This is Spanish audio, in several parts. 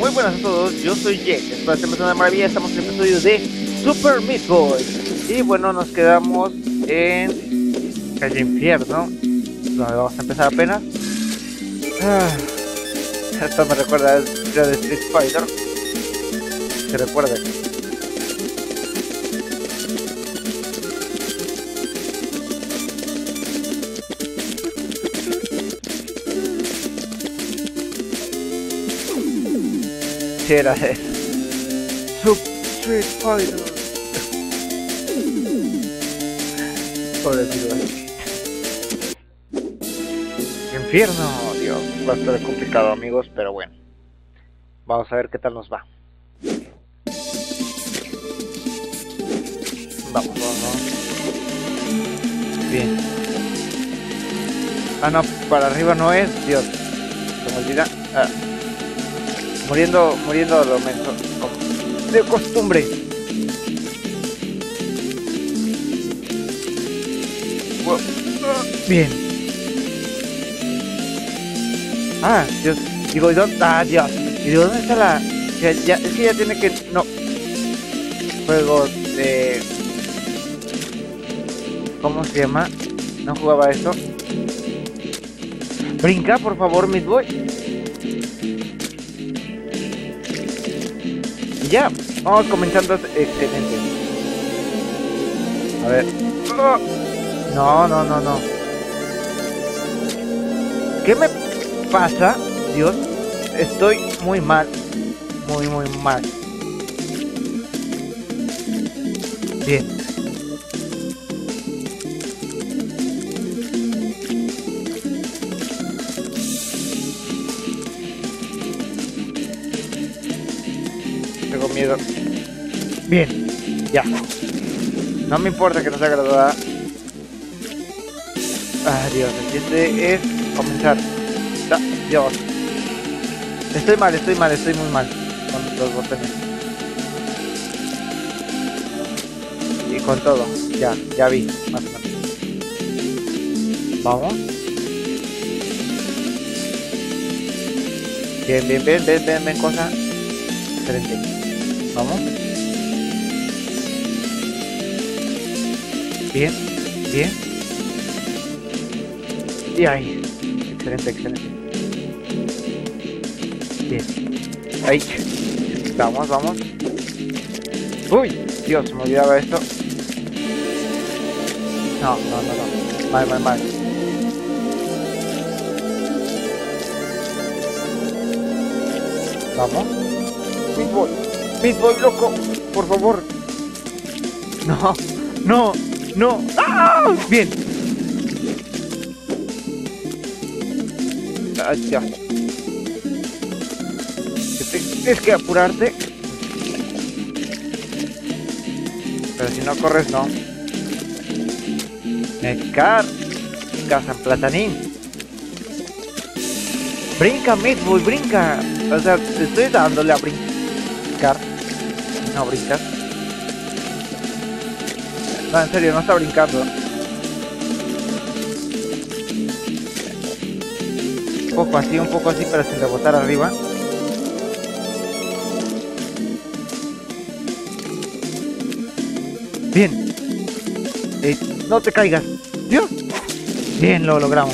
Muy buenas a todos, yo soy Jack, espero que estén pasando de maravilla, estamos en el episodio de Super Meat Boy. Y bueno, nos quedamos en Calle Infierno, donde vamos a empezar apenas. Esto me recuerda al video de Street Fighter, que recuerden. Sí, era eso. Street Fighter. Pobre tío. Infierno, Dios, va a estar complicado, amigos, pero bueno. Vamos a ver qué tal nos va. Vamos. Bien. Ah, no, para arriba no es, Dios. Se me olvida. Muriendo a lo menos, como de costumbre. Bien. Ah, Dios. Digo, ¿y dónde? Ah, Dios. Y digo, ¿dónde está la...? Ya, es que ya tiene que... No. Juegos de... ¿Cómo se llama? No jugaba esto. Brinca, por favor, Meat Boy. Ya, vamos comenzando. Excelente. A ver. No. ¿Qué me pasa? Dios, estoy muy mal. Muy mal. Bien. Tengo miedo. Bien, ya. No me importa que no sea graduada. Ah, Dios, este es comenzar. Dios. Estoy muy mal con los botones. Y con todo. Ya vi, más o menos. Vamos. Bien, cosa. Excelente. Vamos. Bien. Y ahí. Excelente. Bien. Ahí. Vamos. Uy, Dios, se me olvidaba esto. No. Mal. Vamos. Meat Boy, loco, por favor. No. ¡Ah! Bien. Ya. Tienes que apurarte. Pero si no corres, no. Me cargas en platanín. Brinca, Meat Boy, brinca. O sea, te estoy dándole a brincar. No brincas. No, en serio, no está brincando. Un poco así, pero sin rebotar arriba. Bien. No te caigas. Dios. Bien, lo logramos.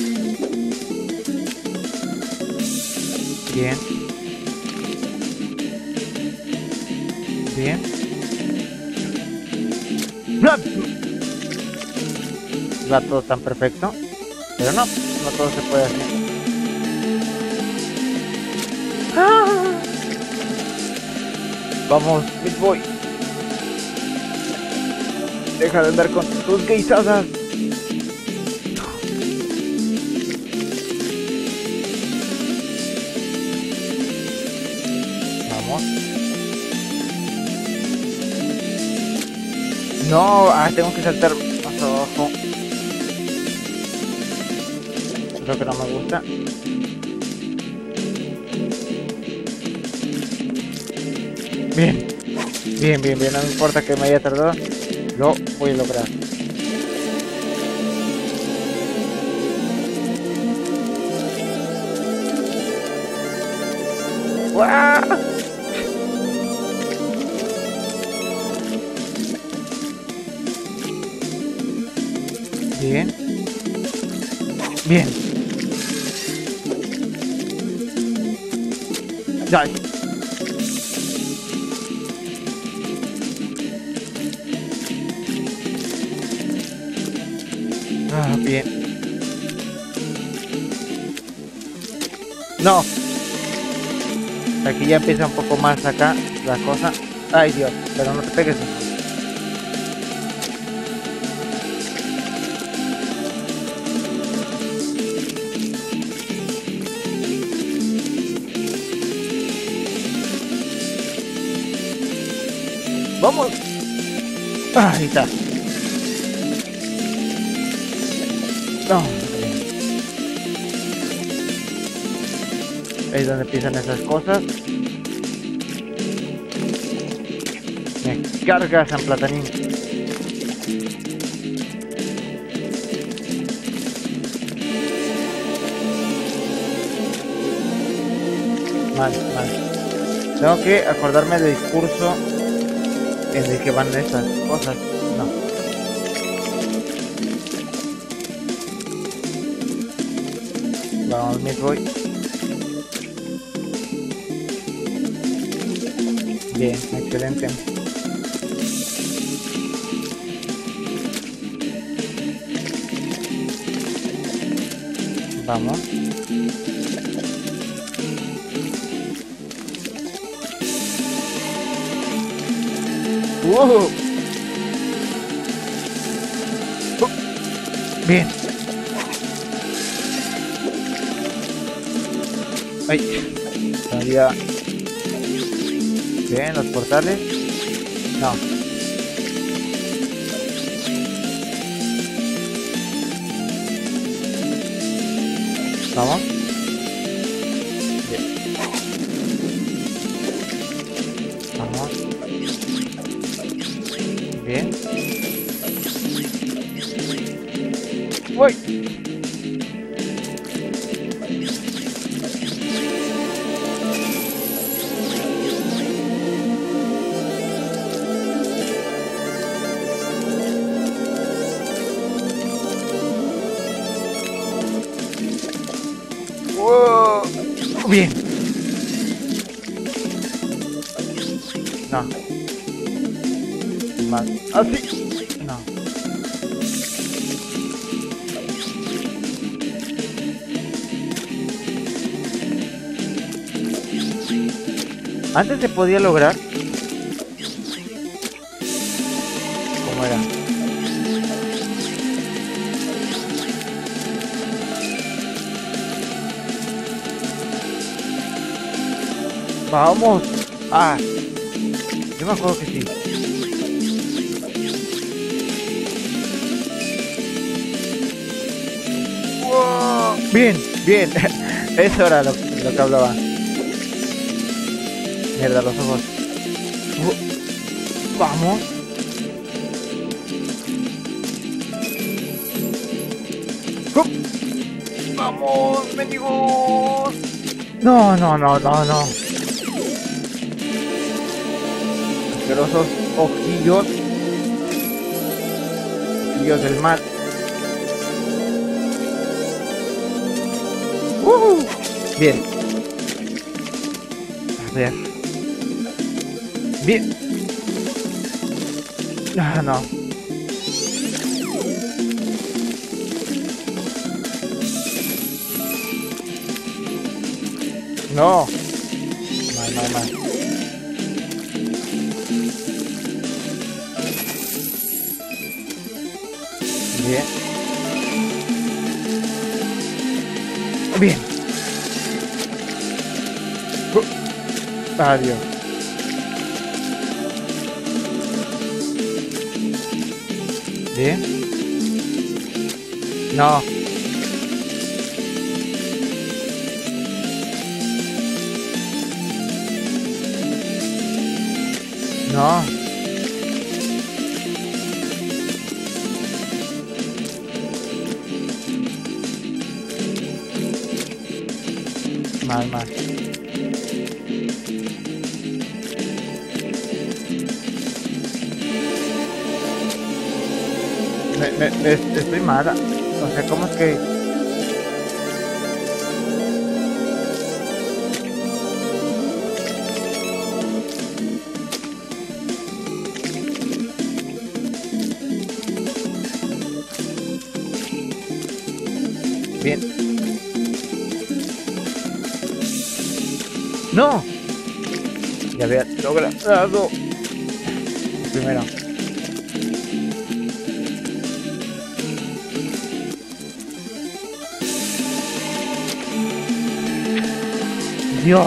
Bien. No va todo tan perfecto, pero no todo se puede hacer. Vamos, Meat Boy. Deja de andar con tus gaysadas. Vamos. No, tengo que saltar más abajo. Creo que no me gusta. Bien, no me importa que me haya tardado. Lo voy a lograr. ¡Wow! Bien. Ya. Ah, bien. No. Aquí ya empieza un poco más acá la cosa. Ay, Dios, pero no te pegues. Vamos. Ah, ahí está. No. Ahí es donde empiezan esas cosas. Me carga San Platanín. Mal, mal. Tengo que acordarme del discurso en el que van esas cosas. No. Vamos, Meat Boy. Bien, excelente. Vamos. Bien. Ay, todavía. Bien, los portales. No. Vamos. Bien. Vamos. Bien. Uy. Bien. No. Más. Así. No. Antes se podía lograr. ¿Cómo era? Vamos. Ah. Yo me acuerdo que sí. Wow. Bien, bien. Eso era lo que hablaba. Mierda, los ojos. Vamos. Vamos, mendigos. No, no, no, no, no. Asquerosos ojillos. Ojillos del mal. Bien. A ver. Bien. Ah, no. No. Mal, mal, mal. Bien. Bien. Adiós. Bien. No. No. Mal, mal. Estoy mala. O sea, ¿cómo es que Bien. ¡No! Ya había logrado. Primero. Dios.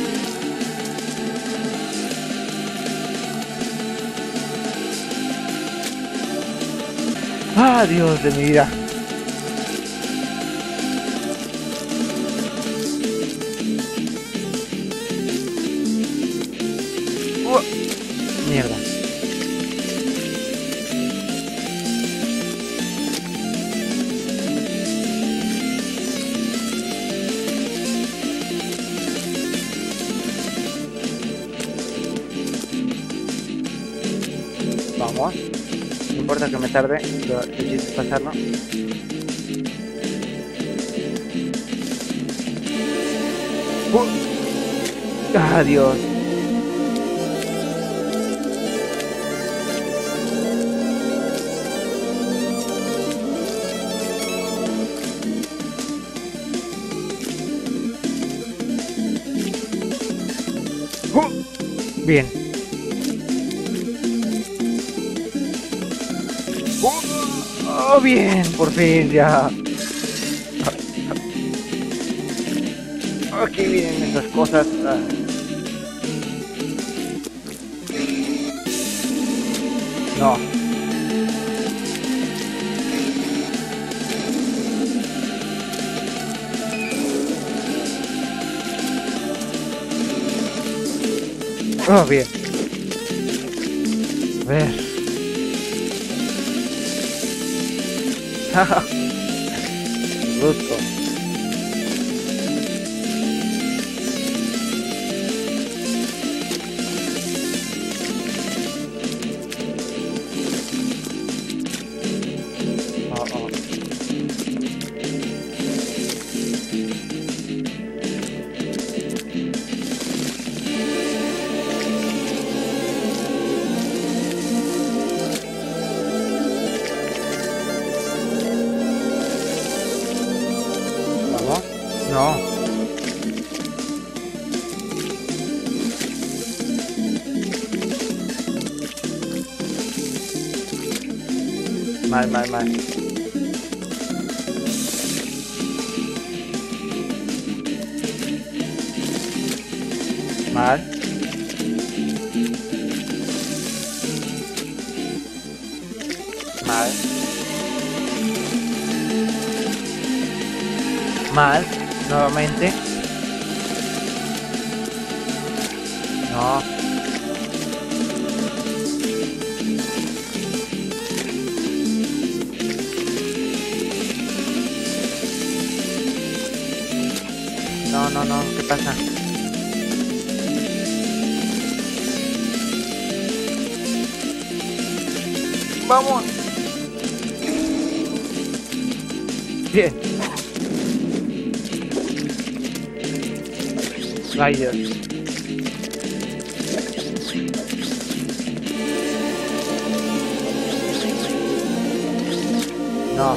Ah, Dios de mi vida. Mierda. Vamos. No importa que me tarde, lo chiste es pasarlo. Adiós. Bien. Oh, bien, por fin ya. Aquí vienen esas cosas. No. Oh, bien. A ver. Bruto. Oh, oh. Vamos. No. Mal. Mal. Mal. Mal. Nuevamente. No. No. ¿Qué pasa? Vamos. Bien. Ay, Dios. No.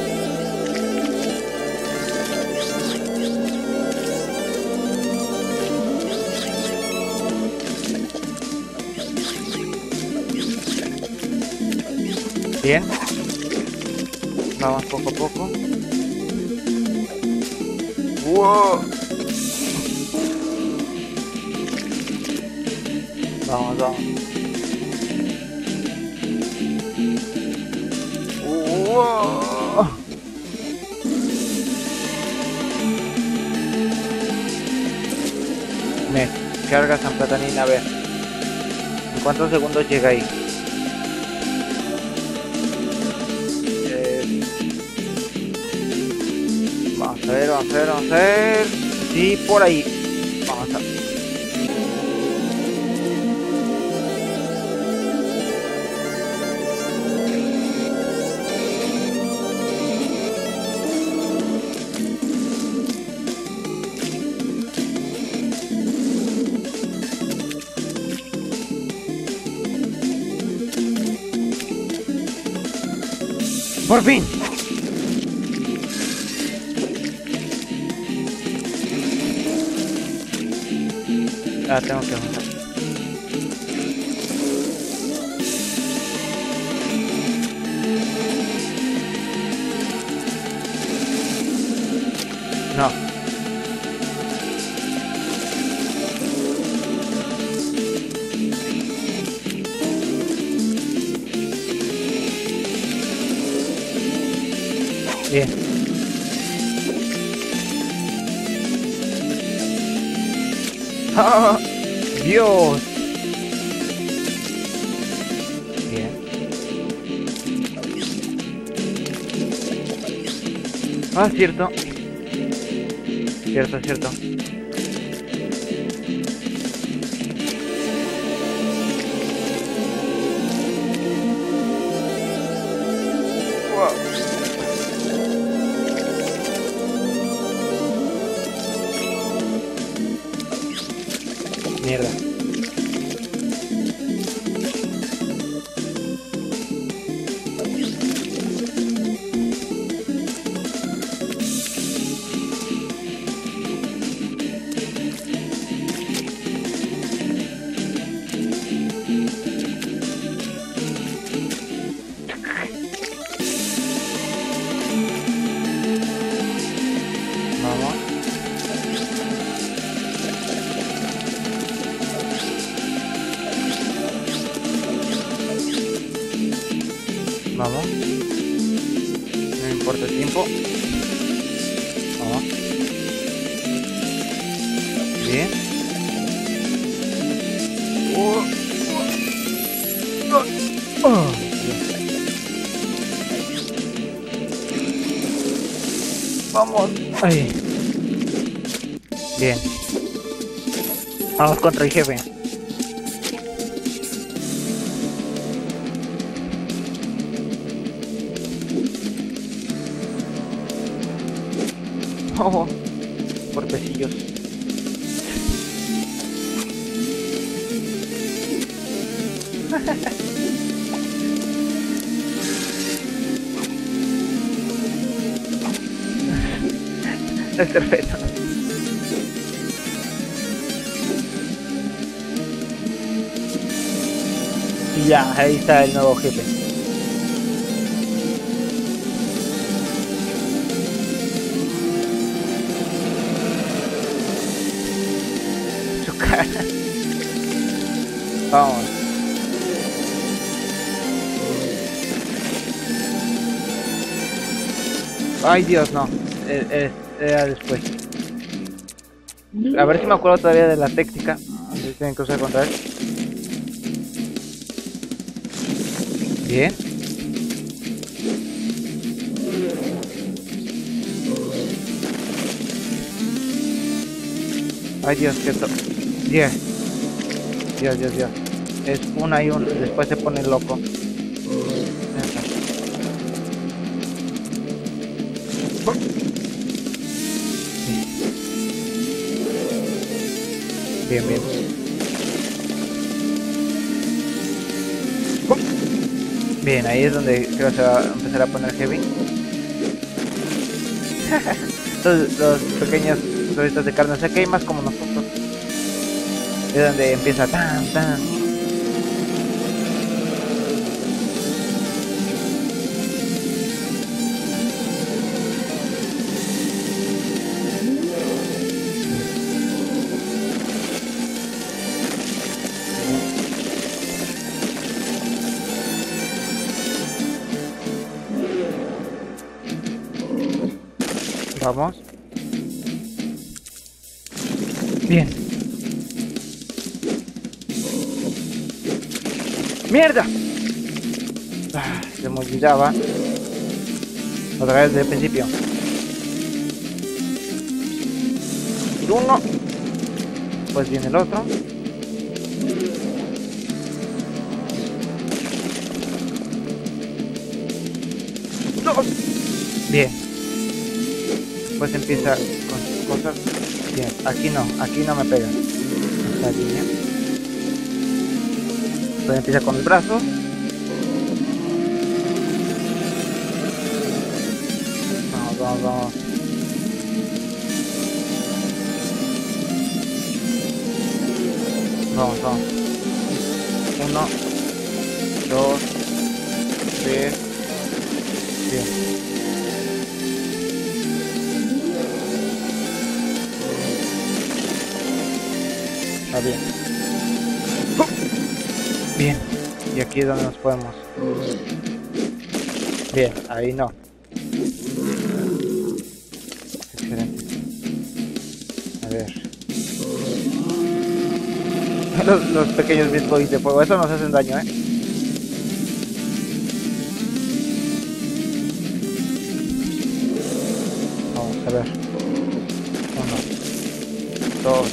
Bien. Vamos poco a poco. Wow. Vamos. Wow. Me carga San Platanín, a ver. ¿En cuántos segundos llega ahí? Vamos a ver. Sí, por ahí. Vamos a ver. ¡Por fin! Ah, tengo que avanzar. No. Bien. ¡Ah! ¡Dios! Bien. Ah, cierto. Cierto, cierto. Wow. Mierda. Vamos. Vamos. No importa el tiempo. Vamos. Bien. Bien. Vamos. Ahí. Bien. Vamos contra el jefe. Oh, cuerpecillos. Es perfecto. Y ya, ahí está el nuevo jefe. Su cara. Vamos. Ay, Dios, no. Era después. A ver si me acuerdo todavía de la técnica. Si tienen que usar contra él. Bien. Ay, Dios, cierto. 10. Dios. Es una y una. Después se pone loco. Bien. Bien, ahí es donde creo que se va a empezar a poner heavy. los pequeños trocitos de carne, o sea que hay más como nosotros. Es donde empieza tan. Vamos. Bien. ¡Mierda! Se me olvidaba. Otra vez desde el principio. Uno. Pues viene el otro. Dos. Bien. Después empieza con sus cosas. Bien, aquí no me pegan. Esta línea. Después empieza con el brazo. Vamos. Vamos, vamos. 1, 2, 3. Bien. Está bien. Bien. Y aquí es donde nos podemos. Bien, ahí no. Excelente. A ver. Los pequeños Beast Boys de fuego, eso nos hacen daño, Vamos a ver. 1, 2.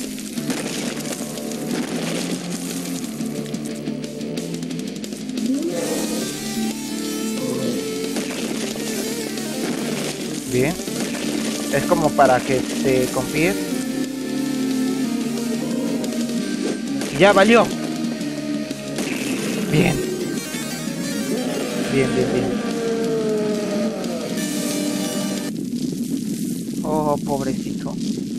Bien. Es como para que te confíes. Ya valió. Bien. Bien, bien, bien. Oh, pobrecito.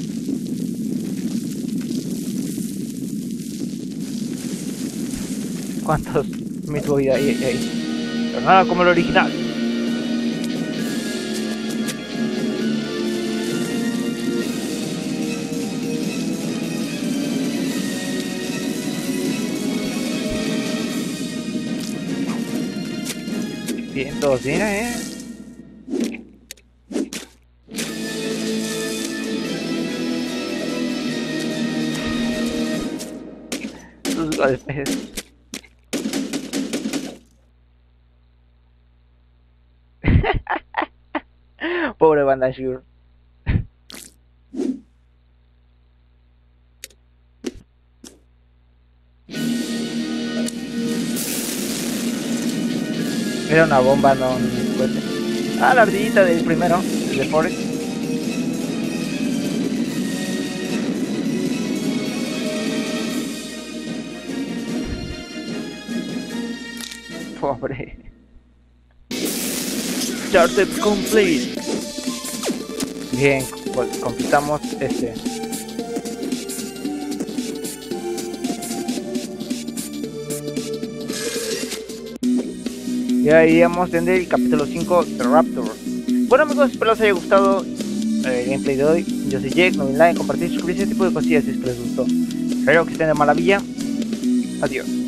¿Cuántos Meat Boy hay ahí? Pero nada como el original. Bien, todos bien, Sus golpes. Pobre Banda Shure. Era una bomba, no un cohete. Ah, la ardillita del primero, el de Forest. Pobre. Startup complete. Bien, pues completamos este. Ya iríamos en el capítulo 5 de Raptor. Bueno amigos, espero les haya gustado el gameplay de hoy. Yo soy Jake, no olviden like, compartir, suscribirse, ese tipo de cosillas si es que les gustó. Espero que estén de maravilla. Adiós.